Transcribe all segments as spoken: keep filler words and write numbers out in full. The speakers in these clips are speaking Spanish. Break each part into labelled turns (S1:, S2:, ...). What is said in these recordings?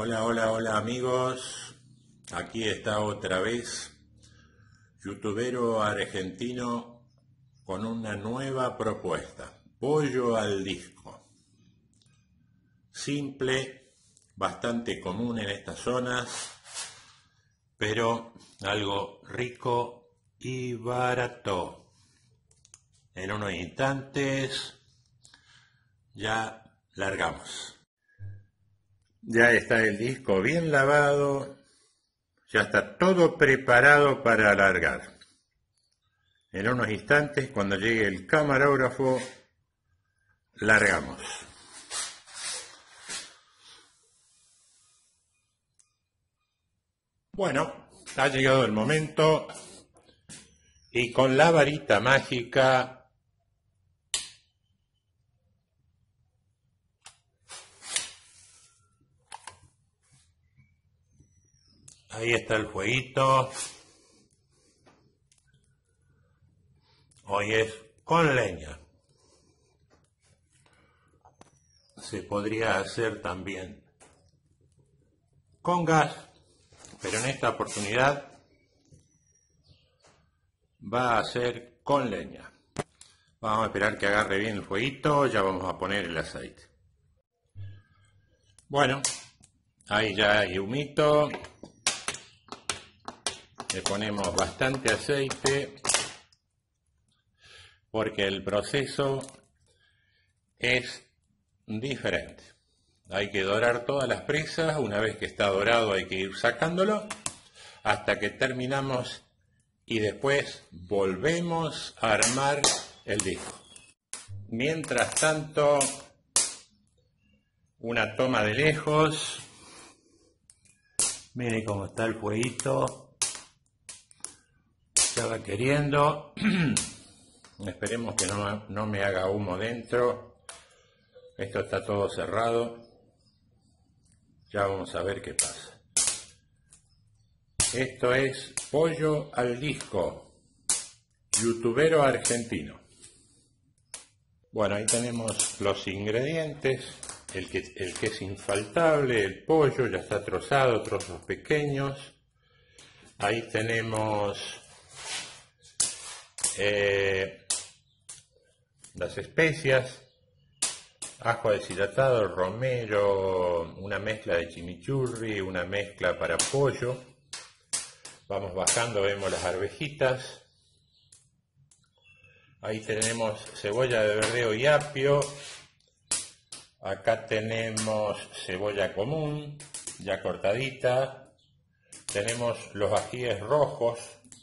S1: Hola, hola, hola amigos, aquí está otra vez, youtubero argentino con una nueva propuesta, pollo al disco. Simple, bastante común en estas zonas, pero algo rico y barato. En unos instantes ya largamos. Ya está el disco bien lavado, ya está todo preparado para alargar. En unos instantes, cuando llegue el camarógrafo, largamos. Bueno, ha llegado el momento y con la varita mágica ahí está el fueguito. Hoy es con leña. Se podría hacer también con gas, pero en esta oportunidad va a ser con leña. Vamos a esperar que agarre bien el fueguito, ya vamos a poner el aceite. Bueno, ahí ya hay humito. Le ponemos bastante aceite porque el proceso es diferente. Hay que dorar todas las presas, una vez que está dorado hay que ir sacándolo hasta que terminamos y después volvemos a armar el disco. Mientras tanto, una toma de lejos. Miren cómo está el fueguito. Ya va queriendo. Esperemos que no, no me haga humo dentro. Esto está todo cerrado. Ya vamos a ver qué pasa. Esto es pollo al disco, youtubero argentino. Bueno, ahí tenemos los ingredientes. El que, el que es infaltable, el pollo, ya está trozado, trozos pequeños. Ahí tenemos eh, las especias, ajo deshidratado, romero, una mezcla de chimichurri, una mezcla para pollo. Vamos bajando, vemos las arvejitas. Ahí tenemos cebolla de verdeo y apio. Acá tenemos cebolla común, ya cortadita. Tenemos los ajíes rojos,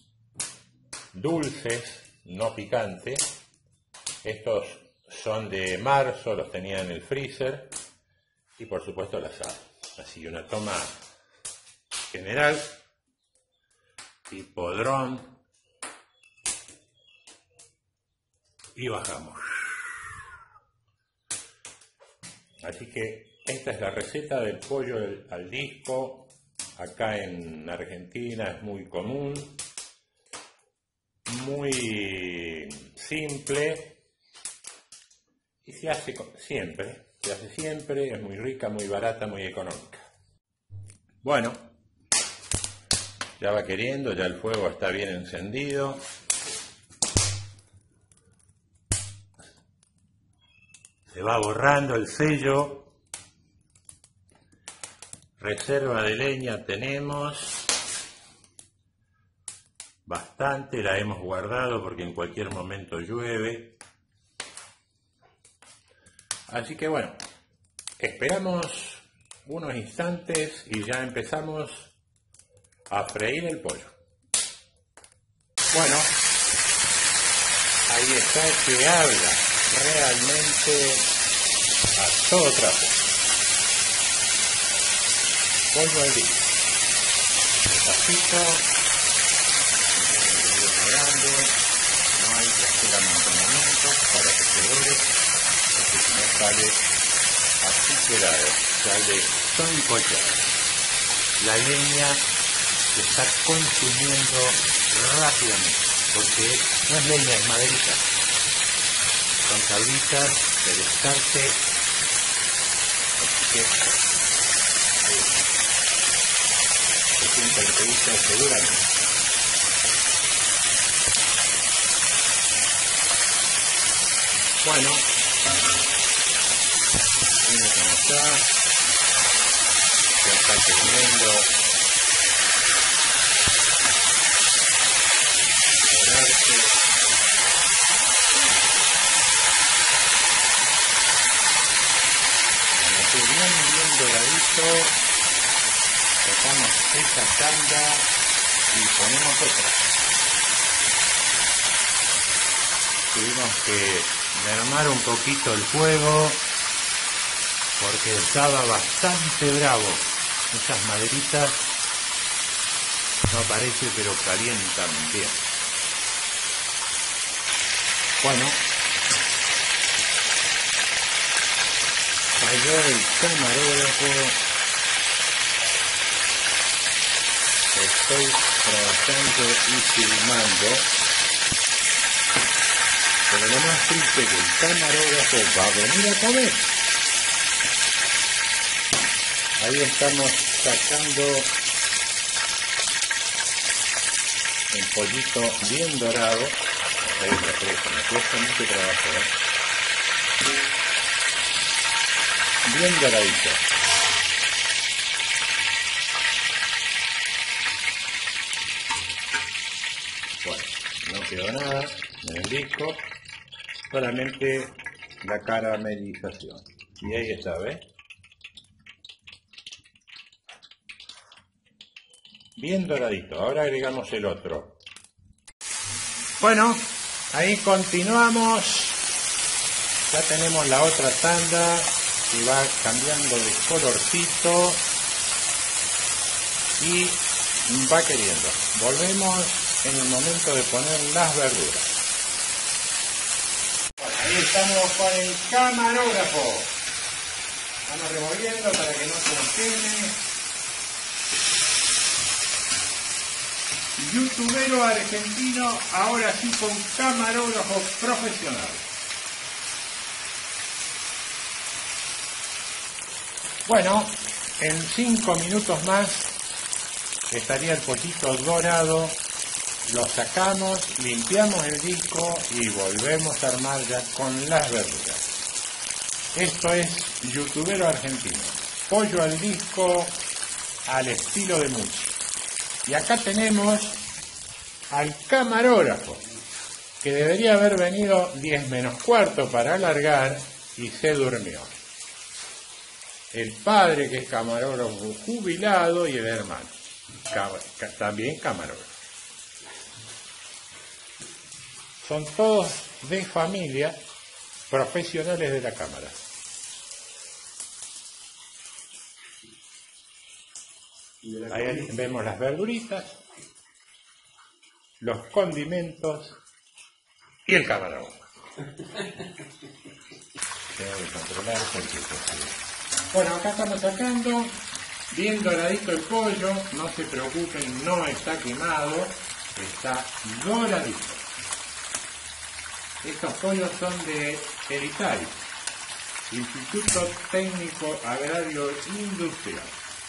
S1: dulces, no picantes. Estos son de marzo, los tenía en el freezer. Y por supuesto la sal. Así una toma general, tipo dron. Y bajamos. Así que esta es la receta del pollo al disco. Acá en Argentina es muy común, muy simple y se hace siempre, se hace siempre, es muy rica, muy barata, muy económica. Bueno, ya va queriendo, ya el fuego está bien encendido. Se va borrando el sello. Reserva de leña tenemos bastante, la hemos guardado porque en cualquier momento llueve. Así que bueno, esperamos unos instantes y ya empezamos a freír el pollo. Bueno, ahí está el que habla realmente a todo trapo. Pollo al disco, despacito, grande, no hay que hacer amontonamientos para que se dore, porque si no sale así pelado, sale soncochado. La leña se está consumiendo rápidamente, porque no es leña, es maderita. Son tablitas de descarte, así que ahí está. se siente el pedito seguramente. Bueno, miren cómo está, ya está teniendo dorarse. Cuando esté bien, bien doradito, sacamos esta tanda y ponemos otra. Tuvimos que mermar un poquito el fuego porque estaba bastante bravo. Esas maderitas no parece, pero calientan bien. Bueno, cayó el camarógrafo. Estoy trabajando y filmando, pero lo más triste es que el camarógrafo va a venir a comer. Ahí estamos sacando el pollito bien dorado. Ahí está fresco, me cuesta mucho trabajo, ¿eh? Bien doradito. Bueno, no quedó nada en el disco, solamente la caramelización. Y ahí está, ¿ves? Bien doradito. Ahora agregamos el otro. Bueno, ahí continuamos. Ya tenemos la otra tanda que va cambiando de colorcito y va queriendo. Volvemos en el momento de poner las verduras. Bueno, ahí estamos con el camarógrafo. Vamos revolviendo para que no se nos queme. Youtubero argentino, ahora sí con camarógrafo profesional. Bueno, en cinco minutos más estaría el pollito dorado. Lo sacamos, limpiamos el disco y volvemos a armar ya con las verduras. Esto es Youtubero argentino. Pollo al disco al estilo de Muchi. Y acá tenemos al camarógrafo, que debería haber venido diez menos cuarto para alargar y se durmió. El padre, que es camarógrafo jubilado, y el hermano, también camarógrafo. Son todos de familia, profesionales de la cámara. Ahí vemos las verduritas, los condimentos y el camarógrafo. Tengo que controlar cualquier cosa. Bueno, acá estamos sacando, bien doradito el pollo, no se preocupen, no está quemado, está doradito. Estos pollos son de Eritari, Instituto Técnico Agrario Industrial.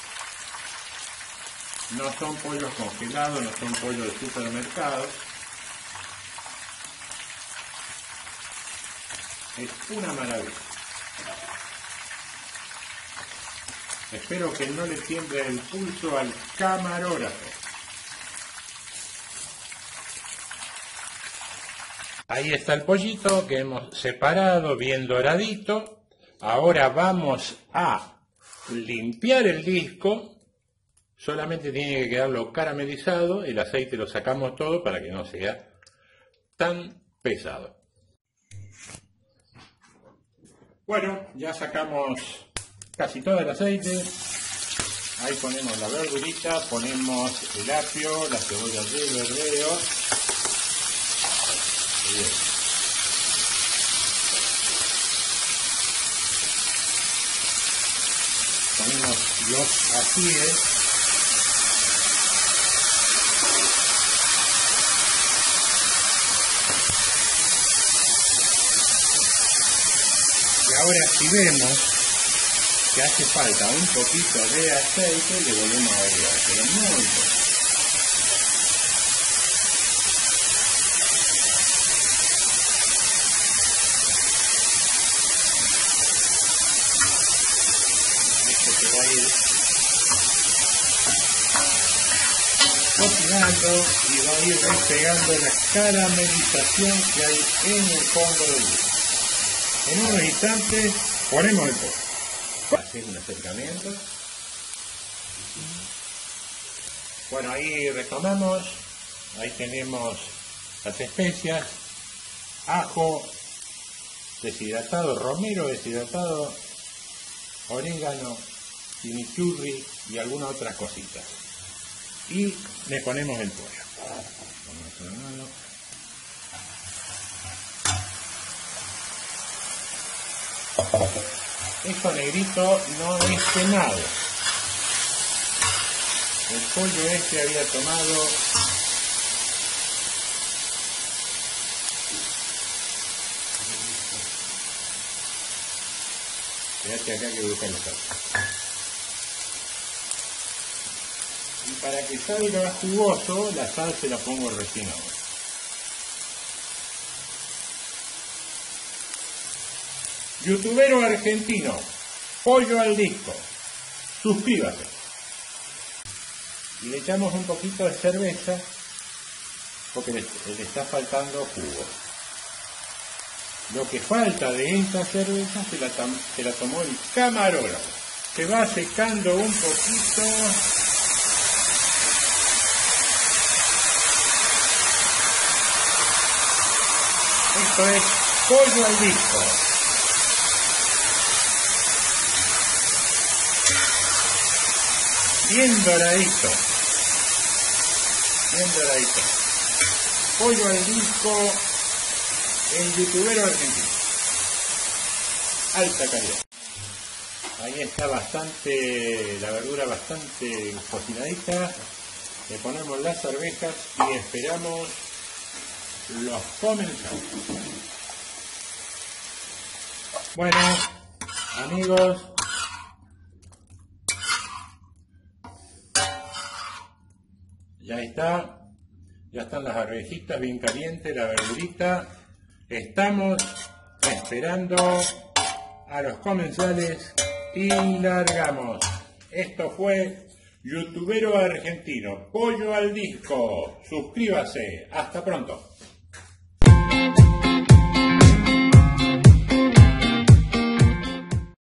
S1: No son pollos congelados, no son pollos de supermercado. Es una maravilla. Espero que no le tiemble el pulso al camarógrafo. Ahí está el pollito que hemos separado, bien doradito. Ahora vamos a limpiar el disco. Solamente tiene que quedarlo caramelizado, el aceite lo sacamos todo para que no sea tan pesado. Bueno, ya sacamos casi todo el aceite. Ahí ponemos la verdurita, ponemos el apio, la cebolla de verdeo. Bien. Ponemos los ajíes. Ahora si vemos, que hace falta un poquito de aceite, le volvemos a agregar, pero muy poco. Esto se va a ir cocinando y va a ir despegando la caramelización que hay en el fondo del huevo. En unos instantes ponemos el pollo. Hacer un acercamiento. Bueno, ahí retomamos. Ahí tenemos las especias, ajo deshidratado, romero deshidratado, orégano, chimichurri y algunas otras cositas. Y le ponemos el pollo. Esto negrito no es quemado. El pollo este había tomado fíjate acá que busca el sal. Y para que salga jugoso, la sal se la pongo recién ahora. Youtubero argentino, pollo al disco, suscríbase. Y le echamos un poquito de cerveza porque le, le está faltando jugo. Lo que falta de esta cerveza se la, se la tomó el camarógrafo. Se va secando un poquito. Esto es pollo al disco. Bien doradito. Bien doradito. Pollo al disco, el youtubero argentino. Alta calidad. Ahí está bastante, la verdura bastante cocinadita. Le ponemos las arvejas y esperamos los comensales. Bueno, amigos, ya está, ya están las arvejitas bien calientes, la verdurita. Estamos esperando a los comensales y largamos. Esto fue Youtubero Argentino, pollo al disco. Suscríbase. Hasta pronto.